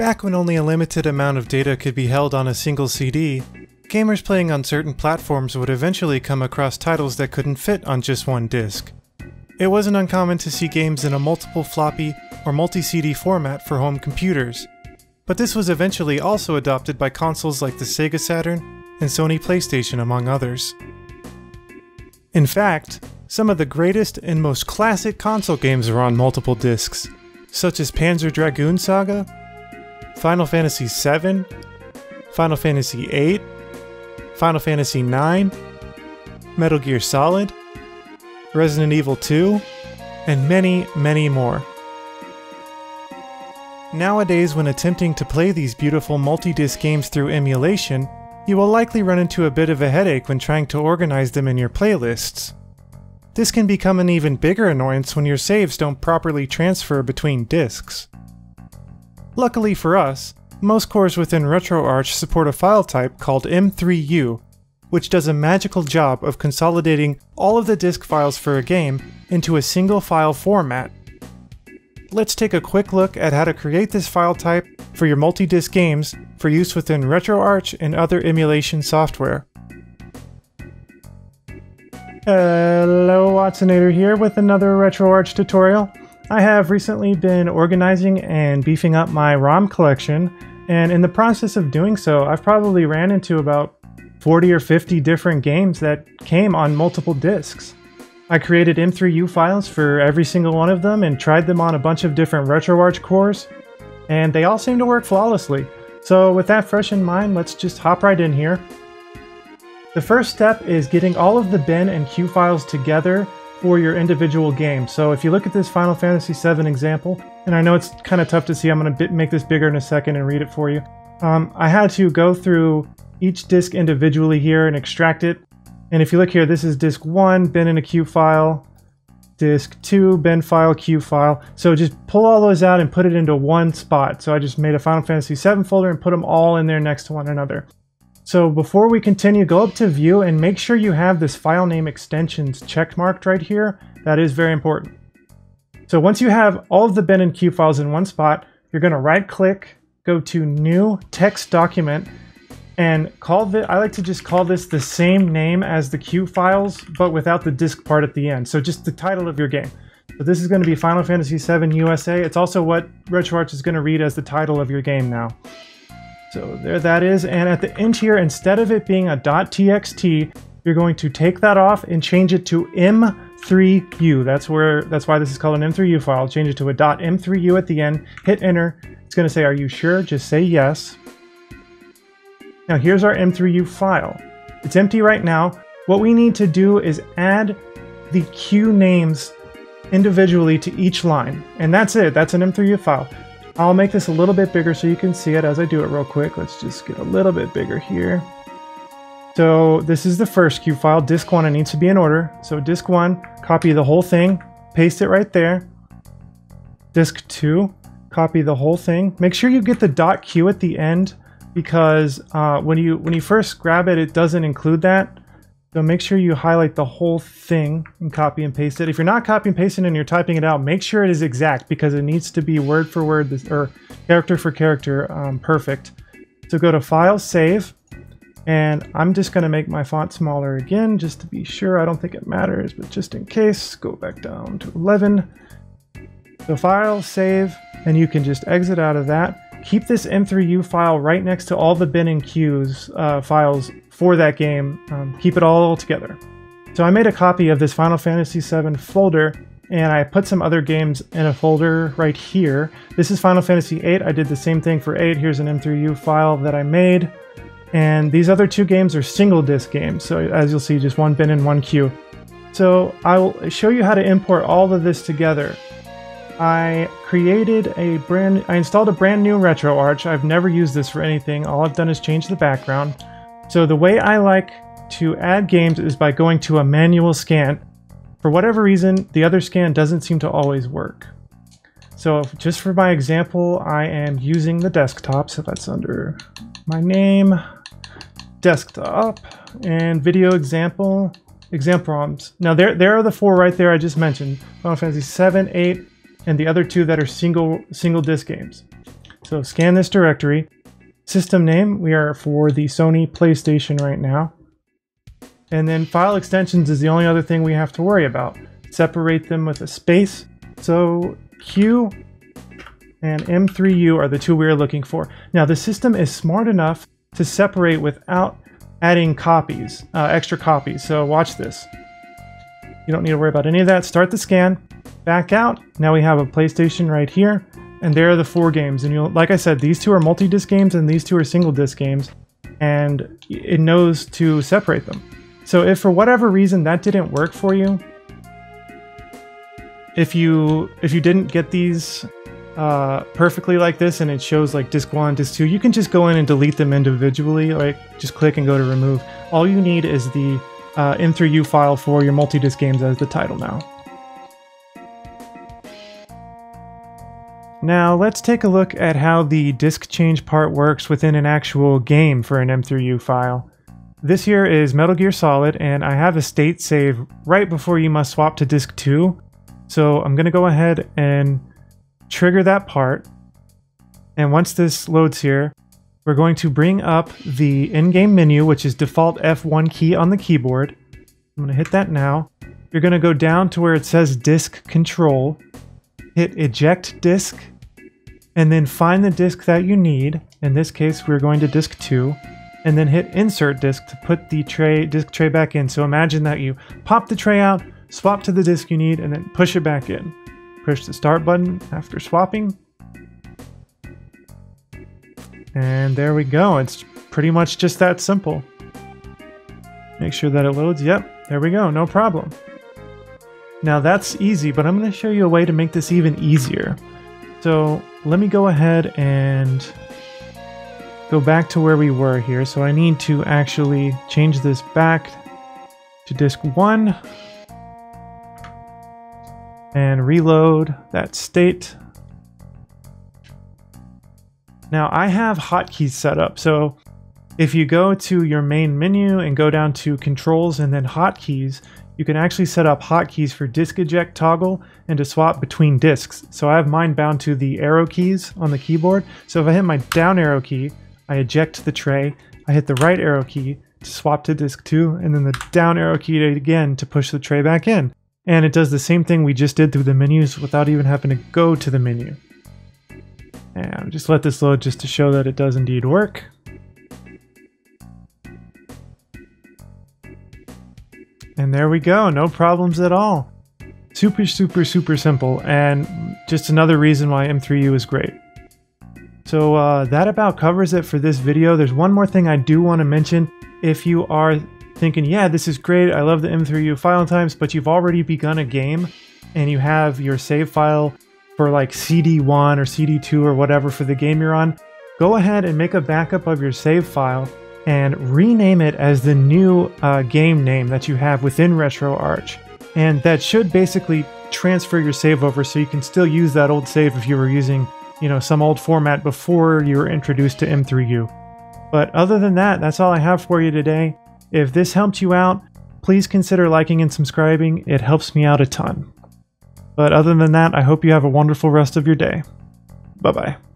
Back when only a limited amount of data could be held on a single CD, gamers playing on certain platforms would eventually come across titles that couldn't fit on just one disc. It wasn't uncommon to see games in a multiple floppy or multi-CD format for home computers, but this was eventually also adopted by consoles like the Sega Saturn and Sony PlayStation, among others. In fact, some of the greatest and most classic console games are on multiple discs, such as Panzer Dragoon Saga, Final Fantasy VII, Final Fantasy VIII, Final Fantasy IX, Metal Gear Solid, Resident Evil 2, and many, many more. Nowadays, when attempting to play these beautiful multi-disc games through emulation, you will likely run into a bit of a headache when trying to organize them in your playlists. This can become an even bigger annoyance when your saves don't properly transfer between discs. Luckily for us, most cores within RetroArch support a file type called m3u, which does a magical job of consolidating all of the disk files for a game into a single file format. Let's take a quick look at how to create this file type for your multi-disc games for use within RetroArch and other emulation software. Hello, Watsonator here with another RetroArch tutorial. I have recently been organizing and beefing up my ROM collection, and in the process of doing so, I've probably ran into about 40 or 50 different games that came on multiple discs. I created m3u files for every single one of them and tried them on a bunch of different RetroArch cores, and they all seem to work flawlessly. So with that fresh in mind, let's just hop right in here. The first step is getting all of the bin and Q files together for your individual game. So if you look at this Final Fantasy VII example, and I know it's kind of tough to see, I'm going to make this bigger in a second and read it for you. I had to go through each disk individually here and extract it. And if you look here, this is disk 1, bin in a Q file, disk 2, bin file, Q file. So just pull all those out and put it into one spot. So I just made a Final Fantasy VII folder and put them all in there next to one another. So before we continue, go up to View and make sure you have this file name extensions checkmarked right here. That is very important. So once you have all of the bin and Q files in one spot, you're going to right click, go to New Text Document, and I like to just call this the same name as the Q files, but without the disk part at the end. So just the title of your game. So this is going to be Final Fantasy VII USA. It's also what RetroArch is going to read as the title of your game now. So there that is, and at the end here, instead of it being a .txt, you're going to take that off and change it to m3u. That's why this is called an m3u file. Change it to a .m3u at the end, hit enter. It's going to say, are you sure? Just say yes. Now here's our m3u file. It's empty right now. What we need to do is add the Q names individually to each line, and that's it. That's an m3u file. I'll make this a little bit bigger so you can see it as I do it real quick. Let's just get a little bit bigger here. So this is the first Q file, disk 1. It needs to be in order. So disk 1, copy the whole thing, paste it right there. Disk 2, copy the whole thing. Make sure you get the .q at the end, because when you first grab it, it doesn't include that. So make sure you highlight the whole thing and copy and paste it. If you're not copy and pasting and you're typing it out, make sure it is exact, because it needs to be word for word or character for character perfect. So go to File, Save, and I'm just going to make my font smaller again just to be sure. I don't think it matters, but just in case, go back down to 11. So File, Save, and you can just exit out of that. Keep this m3u file right next to all the bin and Q's files for that game. Keep it all together. So I made a copy of this Final Fantasy VII folder, and I put some other games in a folder right here. This is Final Fantasy VIII. I did the same thing for 8. Here's an m3u file that I made. And these other two games are single disc games. So as you'll see, just one bin and one Q. So I will show you how to import all of this together. I installed a brand new RetroArch. I've never used this for anything. All I've done is change the background. So the way I like to add games is by going to a manual scan. For whatever reason, the other scan doesn't seem to always work. So just for my example, I am using the desktop. So that's under my name, desktop, and video example ROMs. Now there are the 4 right there I just mentioned. Final Fantasy VII, 8, and the other 2 that are single disc games. So scan this directory. System name, we are for the Sony PlayStation right now. And then file extensions is the only other thing we have to worry about. Separate them with a space. So Q and M3u are the two we're looking for. Now the system is smart enough to separate without adding copies, extra copies. So watch this. You don't need to worry about any of that. Start the scan, back out. Now we have a PlayStation right here, and there are the 4 games. And you'll, like I said, these 2 are multi-disc games and these 2 are single-disc games, and it knows to separate them. So if for whatever reason that didn't work for you, if you didn't get these perfectly like this and it shows like disc 1, disc 2, you can just go in and delete them individually, like just click and go to remove. All you need is the m3u file for your multi-disc games as the title now. Now let's take a look at how the disk change part works within an actual game for an m3u file. This here is Metal Gear Solid, and I have a state save right before you must swap to disk 2. So I'm going to go ahead and trigger that part. And once this loads here, we're going to bring up the in-game menu, which is default F1 key on the keyboard. I'm going to hit that now. You're going to go down to where it says disk control, hit eject disk, and then find the disk that you need. In this case, we're going to disk 2. And then hit insert disk to put the disk tray back in. So imagine that you pop the tray out, swap to the disk you need, and then push it back in. Push the start button after swapping. And there we go. It's pretty much just that simple. Make sure that it loads. Yep, there we go. No problem. Now that's easy, but I'm going to show you a way to make this even easier. So let me go ahead and go back to where we were here. So I need to actually change this back to disk 1 and reload that state. Now I have hotkeys set up. So if you go to your main menu and go down to controls and then hotkeys, you can actually set up hotkeys for disk eject toggle and to swap between disks. So I have mine bound to the arrow keys on the keyboard. So if I hit my down arrow key, I eject the tray, I hit the right arrow key to swap to disk 2, and then the down arrow key again to push the tray back in. And it does the same thing we just did through the menus without even having to go to the menu. And just let this load just to show that it does indeed work. And there we go, no problems at all. Super, super, super simple, and just another reason why m3u is great. So that about covers it for this video. There's one more thing I do want to mention. If you are thinking, yeah, this is great, I love the m3u file types, but you've already begun a game and you have your save file for like CD1 or CD2 or whatever for the game you're on, go ahead and make a backup of your save file and rename it as the new game name that you have within RetroArch. And that should basically transfer your save over so you can still use that old save if you were using, you know, some old format before you were introduced to m3u. But other than that, that's all I have for you today. If this helped you out, please consider liking and subscribing. It helps me out a ton. But other than that, I hope you have a wonderful rest of your day. Bye-bye.